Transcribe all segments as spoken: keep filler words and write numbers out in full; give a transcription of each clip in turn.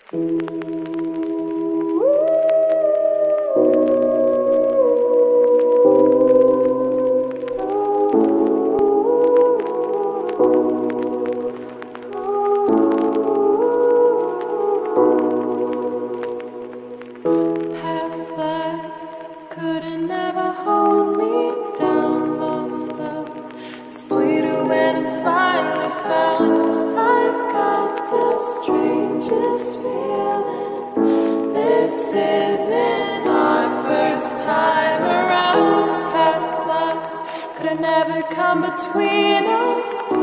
Past lives couldn't never hold me down. Lost love, sweeter when it's finally found. I've got the strangest feeling. This isn't our first time around. Past lives could never come between us.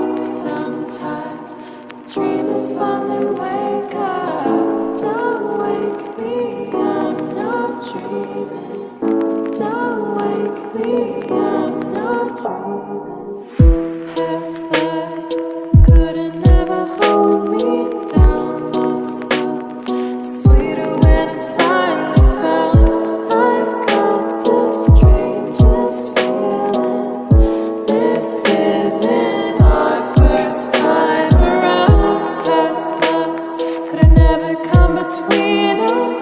Sometimes the dreamers finally wake up. Don't wake me, I'm not dreaming. Don't wake me, I'm not dreaming. Past lives couldn't never hold me down. Lost love, sweeter when it's finally found. I've got the strangest feeling. This isn't our first time around. Past lives could never come between us.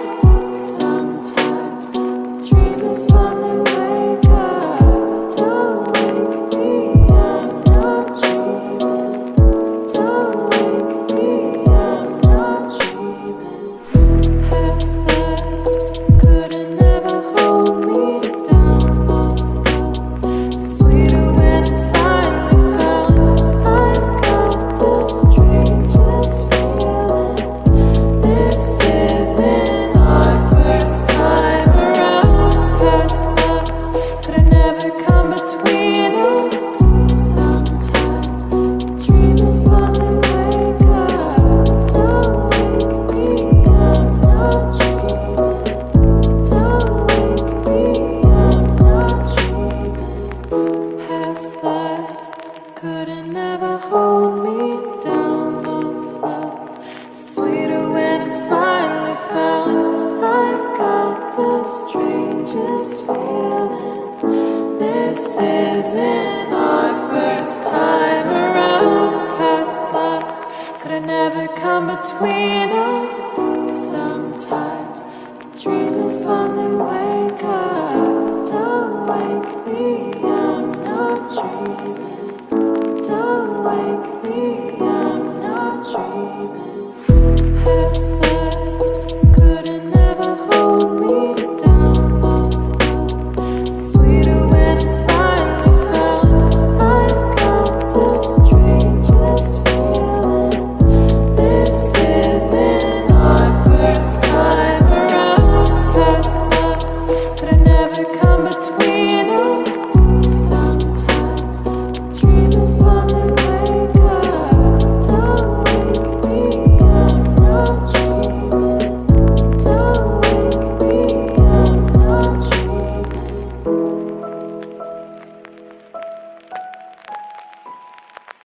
Sometimes the dreamers finally wake up. Don't wake me, I'm not dreaming. Don't wake me, I'm not dreaming. Past lives couldn't never hold me down. Lost love, sweeter when it's finally found. I've got the strangest feeling. This isn't our first time around. Past lives could never come between us. Sometimes the dreamers finally wake up. Don't wake me, I'm not dreaming. Don't wake me, I'm not dreaming. Past lives couldn't never hold me down. Lost love, sweeter when it's finally found. I've got the strangest feeling. This isn't our first time around. Past lives could never come between us. Sometimes the dreamers finally wake up. Don't wake me, I'm not dreaming. Don't wake me, I'm not dreaming.